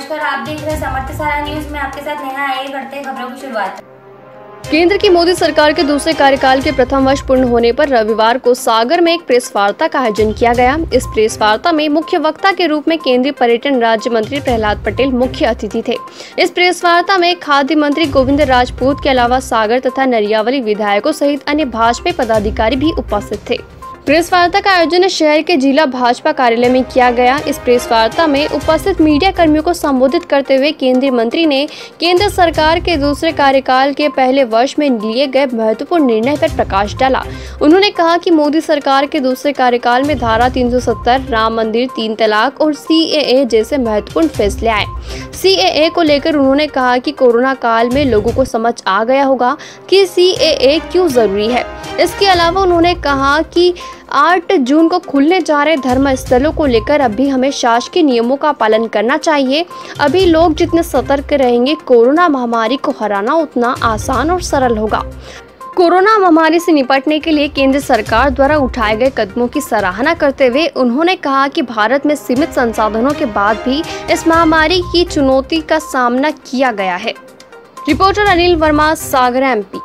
नमस्कार, आप देख रहे हैं समर्थसारा न्यूज में आपके साथ नेहा। आइए करते हैं खबरों की शुरुआत। केंद्र की मोदी सरकार के दूसरे कार्यकाल के प्रथम वर्ष पूर्ण होने पर रविवार को सागर में एक प्रेस वार्ता का आयोजन किया गया। इस प्रेस वार्ता में मुख्य वक्ता के रूप में केंद्रीय पर्यटन राज्य मंत्री प्रहलाद पटेल मुख्य अतिथि थे। इस प्रेस वार्ता में खाद्य मंत्री गोविंद राजपूत के अलावा सागर तथा नरियावली विधायकों सहित अन्य भाजपा पदाधिकारी भी उपस्थित थे। प्रेस वार्ता का आयोजन शहर के जिला भाजपा कार्यालय में किया गया। इस प्रेस वार्ता में उपस्थित मीडिया कर्मियों को संबोधित करते हुए केंद्रीय मंत्री ने केंद्र सरकार के दूसरे कार्यकाल के पहले वर्ष में लिए गए महत्वपूर्ण निर्णय पर प्रकाश डाला। उन्होंने कहा कि मोदी सरकार के दूसरे कार्यकाल में धारा 370, राम मंदिर, 3 तलाक और CAA जैसे महत्वपूर्ण फैसले आए। CAA को लेकर उन्होंने कहा कि कोरोना काल में लोगों को समझ आ गया होगा कि CAA क्यों जरूरी है। इसके अलावा उन्होंने कहा कि 8 जून को खुलने जा रहे धर्म स्थलों को लेकर अभी हमें शासकीय नियमों का पालन करना चाहिए। अभी लोग जितने सतर्क रहेंगे, कोरोना महामारी को हराना उतना आसान और सरल होगा। कोरोना महामारी से निपटने के लिए केंद्र सरकार द्वारा उठाए गए कदमों की सराहना करते हुए उन्होंने कहा कि भारत में सीमित संसाधनों के बाद भी इस महामारी की चुनौती का सामना किया गया है। Reporter Anil Verma, Sagar MP।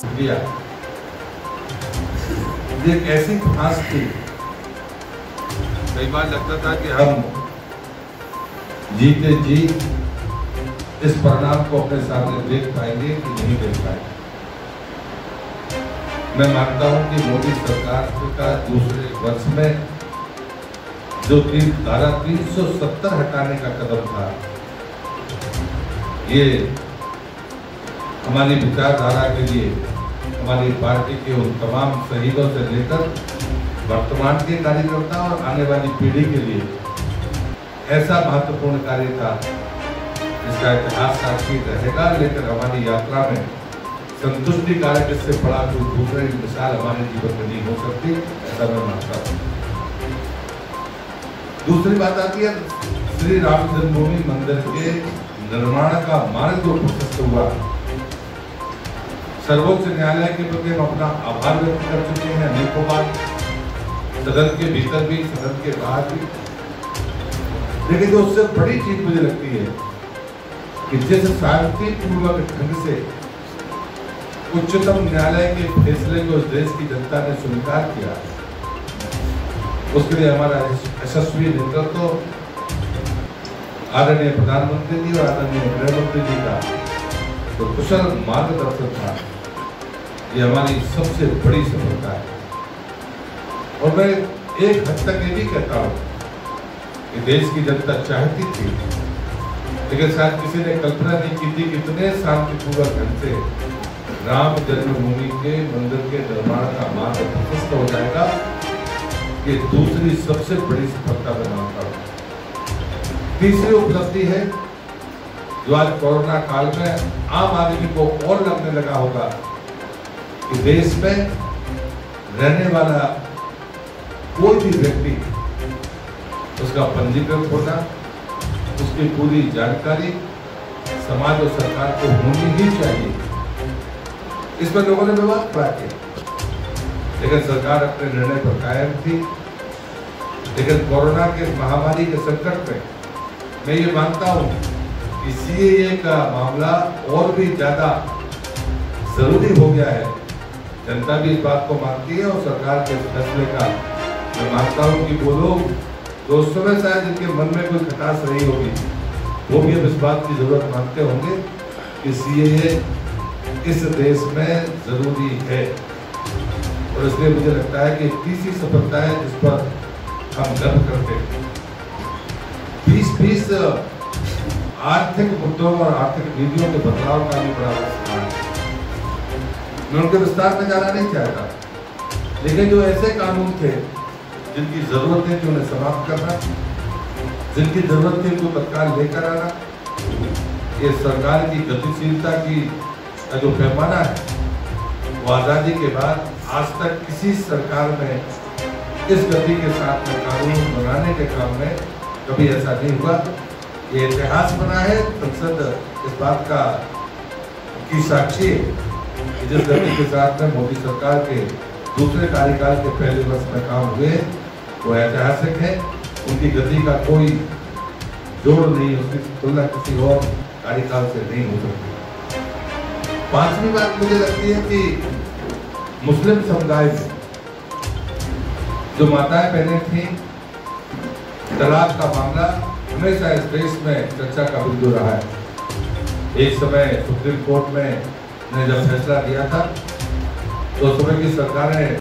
ये कैसी फांस थी। कई बार लगता था कि हम जीते जी इस परिणाम को अपने सामने देख पाएंगे कि नहीं देख पाएंगे। मैं मानता हूं कि मोदी सरकार का दूसरे वर्ष में जो धारा 370 हटाने का कदम था, ये हमारी विचारधारा के लिए, हमारी पार्टी के उन तमाम शहीदों से लेकर वर्तमान के कार्यकर्ता और आने वाली पीढ़ी के लिए ऐसा महत्वपूर्ण कार्य था जिसका इतिहास साक्षी रहेगा। लेकिन हमारी यात्रा में संतुष्टि कारक इससे बड़ा कोई दूसरी मिसाल हमारे जीवन में नहीं हो सकती, ऐसा मैं मानता हूँ। दूसरी बात आती है श्री राम जन्मभूमि मंदिर के निर्माण का मार्ग जो प्रशस्त हुआ, सर्वोच्च न्यायालय के प्रति हम अपना आभार व्यक्त कर चुके हैं अनेकों बार, सदन के भीतर भी, सदन के बाहर भी। लेकिन जो उससे बड़ी चीज मुझे लगती है कि जिस शांतिपूर्वक ढंग से उच्चतम न्यायालय के फैसले को इस देश की जनता ने स्वीकार किया, उसके लिए हमारा यशस्वी नेतृत्व आदरणीय प्रधानमंत्री जी और आदरणीय गृह मंत्री जी का तो कुशल मार्गदर्शन था, ये हमारी सबसे बड़ी सफलता है। और मैं एक हद तक ये भी कहता हूँ कि देश की जनता चाहती थी, लेकिन शायद किसी ने कल्पना नहीं की थी कितने शांतिपूर्वक ढंग से राम जन्मभूमि के मंदिर के निर्माण का मार्ग प्रशस्त हो जाएगा। ये दूसरी सबसे बड़ी सफलता मैं मानता हूँ। तीसरी उपलब्धि है जो आज कोरोना काल में आम आदमी को और लगने लगा होगा कि देश में रहने वाला कोई भी व्यक्ति, उसका पंजीकरण होना, उसकी पूरी जानकारी समाज और सरकार को होनी ही चाहिए। इस पर लोगों ने विवाद खड़ा किया, लेकिन सरकार अपने निर्णय पर कायम थी। लेकिन कोरोना के महामारी के संकट में मैं ये मानता हूँ कि CAA का मामला और भी ज्यादा जरूरी हो गया है। जनता भी इस बात को मानती है और सरकार के फैसले का मैं मानता हूँ कि वो लोग जो उस समय शायद जिनके मन में कोई खटास रही होगी, वो भी अब इस बात की जरूरत मानते होंगे कि CAA इस देश में जरूरी है। और इसलिए मुझे लगता है कि तीसरी सफलता है जिस पर हम गर्व करते हैं। 2020 आर्थिक मुद्दों और आर्थिक नीतियों के बदलाव का भी बड़ा विस्तार है। मैं उनके विस्तार में जाना नहीं चाहता, लेकिन जो ऐसे कानून थे जिनकी जरूरत है कि उन्हें समाप्त करना, जिनकी जरूरत थी उनको तत्काल लेकर आना, ये सरकार की गतिशीलता की जो पैमाना है वो आज़ादी के बाद आज तक किसी सरकार में इस गति के साथ में कानून बनाने के काम में कभी ऐसा नहीं हुआ। ये इतिहास बना है, संसद इस बात का की साक्षी है कि जिस गति के साथ में मोदी सरकार के दूसरे कार्यकाल के पहले वर्ष में काम हुए वो ऐतिहासिक है। उनकी गति का कोई जोड़ नहीं, उसकी तुलना किसी और कार्यकाल से नहीं हो सकती। पांचवी बात मुझे लगती है कि मुस्लिम समुदाय में जो माताएं बहनें थी, तलाक का मामला हमेशा इस देश में चर्चा का बिंदु रहा है। एक समय सुप्रीम कोर्ट में ने जब फैसला दिया था तो उस समय की सरकारें